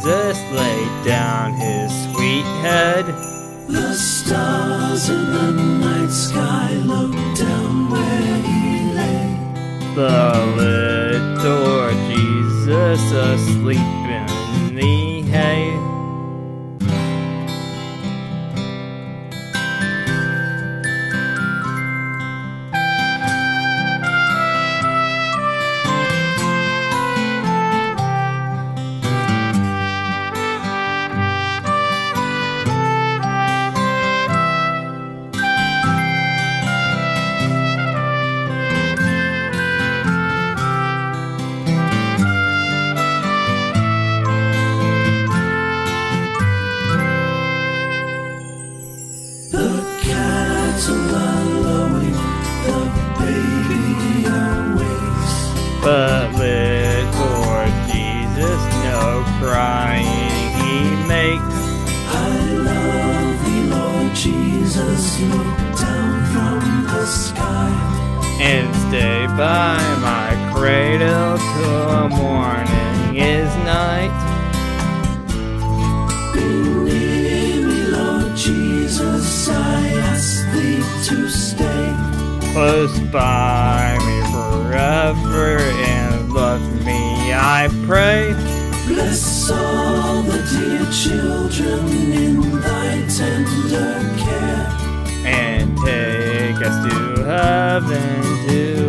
Jesus laid down his sweet head. The stars in the night sky looked down where he lay. The little Jesus asleep in the hay. But little Jesus, no crying he makes. I love thee, Lord Jesus, look down from the sky And stay by my cradle till morning is night. Be near me, Lord Jesus, I ask thee to stay Close by me forever and love me, I pray. Bless all the dear children in thy tender care, And take us to heaven to